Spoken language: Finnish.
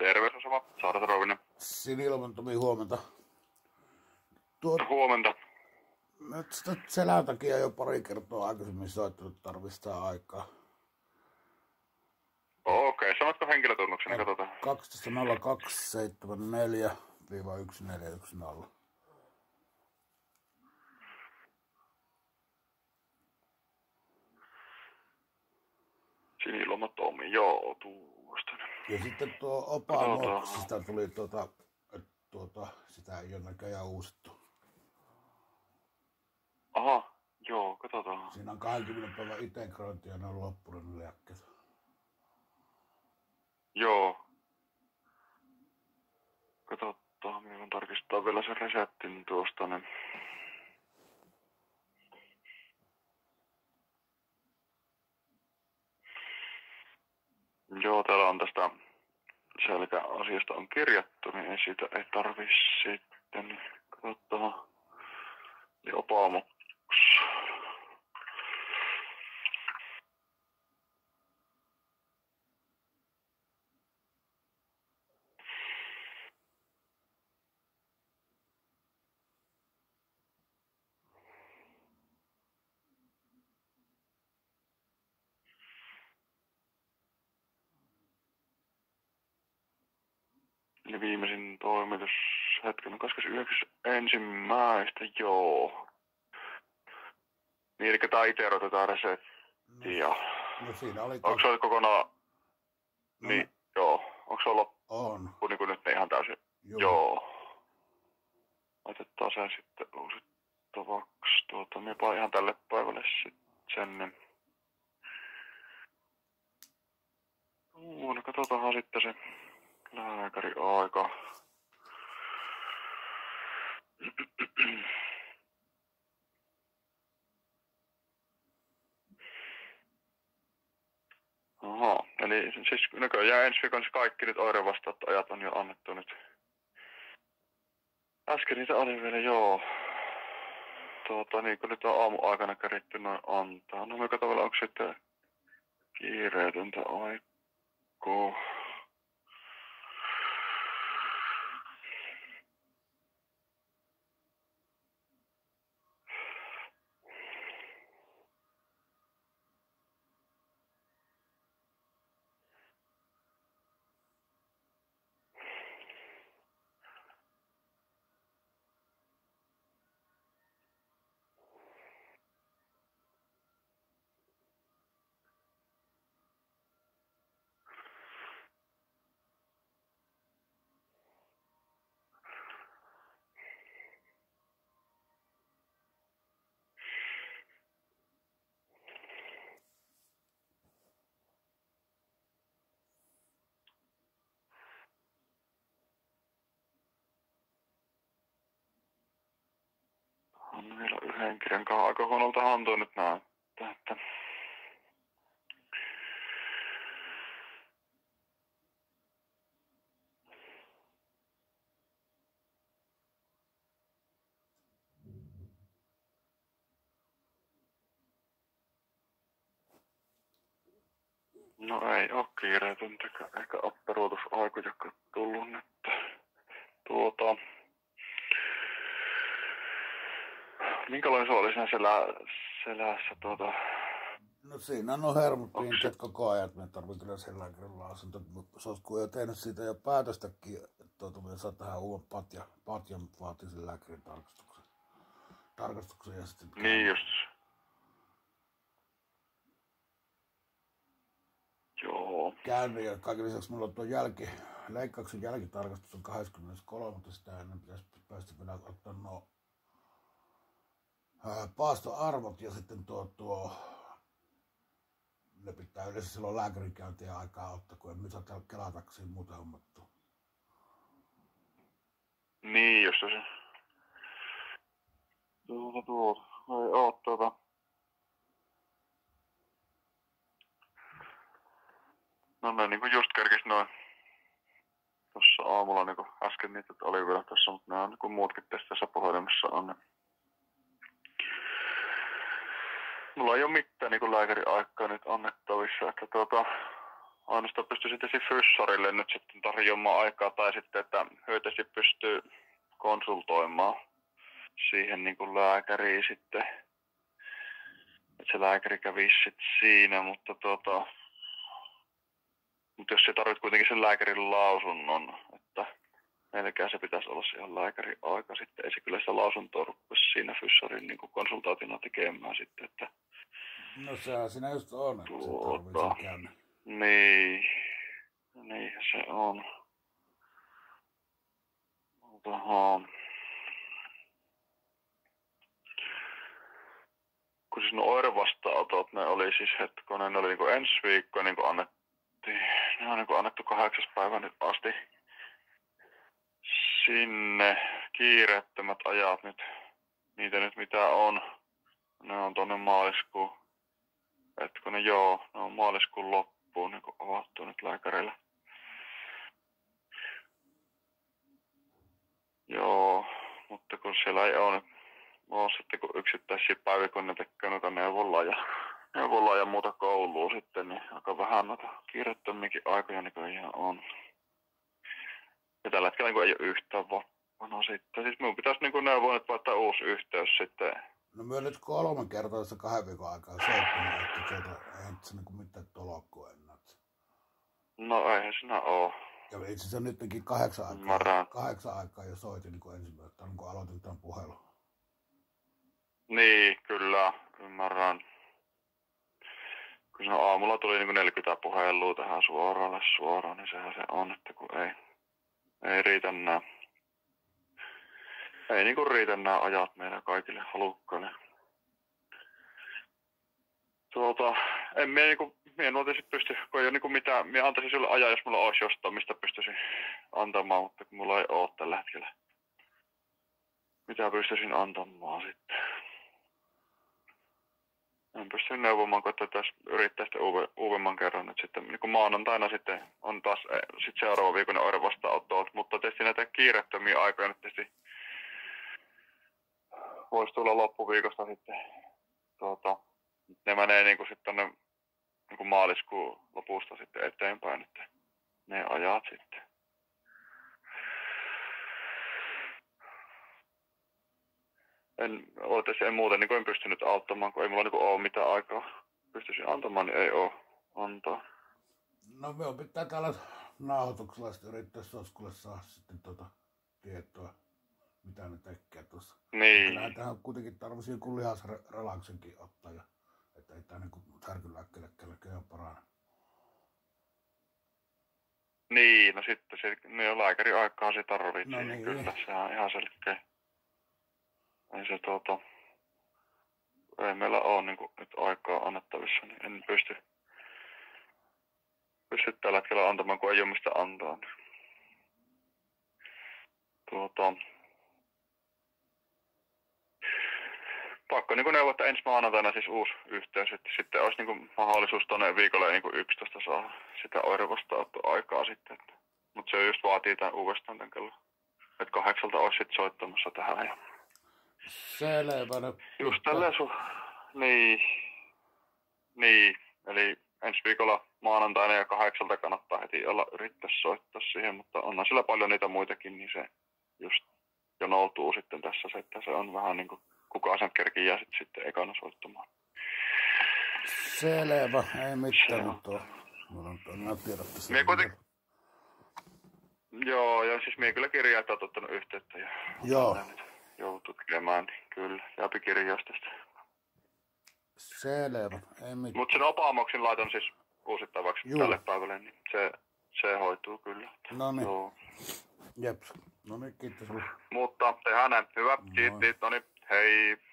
Terveysasema, Saara Rovinen. Sinilman Tomi, huomenta. Huomenta. Nyt sitä selän takia jo pari kertaa aikaisemmin soittanut, tarvistaa aikaa. Okei, sanotko henkilötunnuksen, niin katsotaan. 12.02.74-1410. Siniloma Tomi, joo, tuosta. Ja sitten tuo Opamo, sitä tuli sitä ei ole näköjään uusittu. Aha, joo, katsotaan. Siinä on 20 päivän integrointi ja ne on loppunut ne lääkkeet. Joo. Katsotaan, minun tarkistaa vielä sen reseptin tuosta. Niin. Joo, täällä on tästä selkäasiasta on kirjattu, niin ei siitä ei tarvi sitten. Katsotaan. Eli Opamo. Eli viimeisin toimitus hetken 29.1. Joo. Niin, eli tää ite otetaan reseptiä. No siinä oli... Onko se kokonaan... No, niin, joo. Onko se loppu on. niin kuin nyt ihan täysin? Joo. Laitetaan sen sitten uusittavaksi. Minä ihan tälle päivälle sitten. Niin. No katsotaan sitten se lääkäriaika. Aha, eli siis näköjään ensi viikon kaikki nyt oirevastaanottoajat on jo annettu nyt. Äsken niitä oli vielä, joo. Niin kun nyt on aamuaikana keritty noin antaa. No me katsotaan vielä, onko sitten kiireetöntä aikaa. On vielä yhden kirjan kanssa. Aika huonoltahan tuo nyt näyttää, että... No ei oo kiireetöntäkään, eikä apperuutusaikojakaan tullut nyt. Minkälainen se oli siinä selässä No siinä on hermopinteet koko ajan, että me tarvii kyllä sen lääkärin lausunto, mutta se olisi kun jo tehnyt siitä jo päätöstäkin, että me saa tähän uuden patjan vaatii sen lääkärin tarkastuksen ja sitten... Niin just. Joo. Käynnin ja kaiken lisäksi mulla on tuo leikkauksen jälkitarkastus on 23, mutta sitä ennen pitäisi päästä vielä ottaa nuo paastoarvot ja sitten ne pitää yleensä silloin lääkärikäyntiä aikaa ottaa, kun emme saa täällä Kelataksiin muuten hommattua. Niin, jos se... Ei oo No ne niinku just kerkis noin tossa aamulla niinku äsken niitä oli vielä tossa, mutta ne on niinku muutkin tässä puhelimessa on. Niin. Mulla ei oo mitään niinku lääkäriaikaa nyt annettavissa, että ainoastaan pystyisin tietysti fyssarille nyt sitten tarjoamaan aikaa tai sitten, että hyötyisi pystyy konsultoimaan siihen niin kuin lääkäriin sitten. Että se lääkäri kävisi sitten siinä, mutta jos se tarvitsee kuitenkin sen lääkärin lausunnon, että melkein se pitäisi olla siihen lääkärin aika sitten. Ei se kyllä sitä lausuntoa rupesi siinä fyssarin niin konsultaationa tekemään sitten, että No sehän siinä just on, että se tarvitsee käydä. Niin, niinhän se on. Kun siis oirevastaanotot, ne oli siis hetkonen, ne oli niinku ensi viikko niinku annettiin, ne on niinku annettu 8. päivä nyt asti sinne kiireettömät ajat nyt, niitä nyt mitä on, ne on tonne maaliskuun, hetkonen joo, ne on maaliskuun loppuun niinku avattu nyt lääkäreillä. Joo, mutta kun siellä ei ole sitten kun yksittäisiä päiviä, kun ne tekee noita neuvolaa ja muuta koulua sitten, niin aika vähän noita kiireettömiäkin aikoja näköjään on. Ja tällä hetkellä niin ei ole yhtään vapaana sitten. Siis minun pitäisi niin neuvoa nyt vaihtaa uusi yhteys sitten. No me nyt 3 kertaa tässä 2 viikon aikaa soittanut, että ei se niin mitään tolkkua enää. No eihän siinä oo. Ja itse asiassa nytkin 8 aikaa jo soitin niin ensimmäistä, kun aloitin tämän puhelun. Niin, kyllä, ymmärrän. Kun aamulla tuli niin 40 puhelua tähän suoraan, niin sehän se on, että kun ei riitä nämä. Ei niin kuin riitä nämä ajat meillä kaikille halukkaille. En minä niinku, en tietysti pysty, kun ei ole niinku mitään, minä antaisin sinulle ajaa, jos mulla olisi jostain, mistä pystyisin antamaan, mutta kun mulla ei ole tällä hetkellä. Mitä pystyisin antamaan sitten? En pysty neuvomaan, kun tätä yrittää sitten uudemman kerran nyt sitten. Niin kuin maanantaina sitten on taas sit seuraava viikon oirevastaanotto, mutta tietysti näitä kiireettömiä aikoja nyt tietysti voisi tulla loppuviikosta sitten. Ne menee niin kuin sitten tonne niin kuin maaliskuun lopusta sitten eteenpäin, että ne ajat sitten. En muuten niin en pystynyt auttamaan, kun ei mulla niin ole mitään aikaa. Pystyisin antamaan, niin ei ole antaa. No me pitää täällä nauhoituksella sitten yrittää Soskulle saa sitten tietoa, mitä ne tekee tuossa. Niin. Näitähän kuitenkin tarvitsisi joku lihasrelauksenkin ottaa, että ei tää niinku särkylääkkeelle kellekään parane. Niin, no sitten se lääkärin aikaa se tarvitsee. No niin. Kyllä, se on ihan selkeä. Ei se ei meillä ole niin nyt aikaa annettavissa, niin en pysty tällä hetkellä antamaan, kun ei ole mistä antaa. Pakko niin neuvottaa ensi maanantaina siis uusi yhteys, että sitten olisi niin mahdollisuus tuonne viikolle niin 11 saa sitä oirevastaanottoaikaa sitten. Mutta se just vaatii tämän uudestaan tämän kello. Että 8 olisi sitten soittamassa tähän. Ja selvä. just tälleen Niin, eli ensi viikolla maanantaina ja 8 kannattaa heti olla yrittää soittaa siihen, mutta onhan sillä paljon niitä muitakin, niin se just jonoutuu sitten tässä se, että se on vähän niin kuin kukaan sen kerkii jää sitten ekana soittamaan. Selvä, ei mitään, mutta on tiedottu sen. Joo, ja siis minä kyllä kirjaa ottanut yhteyttä ja joo. Joutuu tekemään, niin kyllä, läpikirjoista. Selvä, ei mitään. Mutta sen opaamoksin laitan siis uusittavaksi tälle päivälle, niin se hoituu kyllä. No niin. Jeps. No niin, kiitos. Mutta tehdään näin. Hyvä, kiitti. No niin, hei.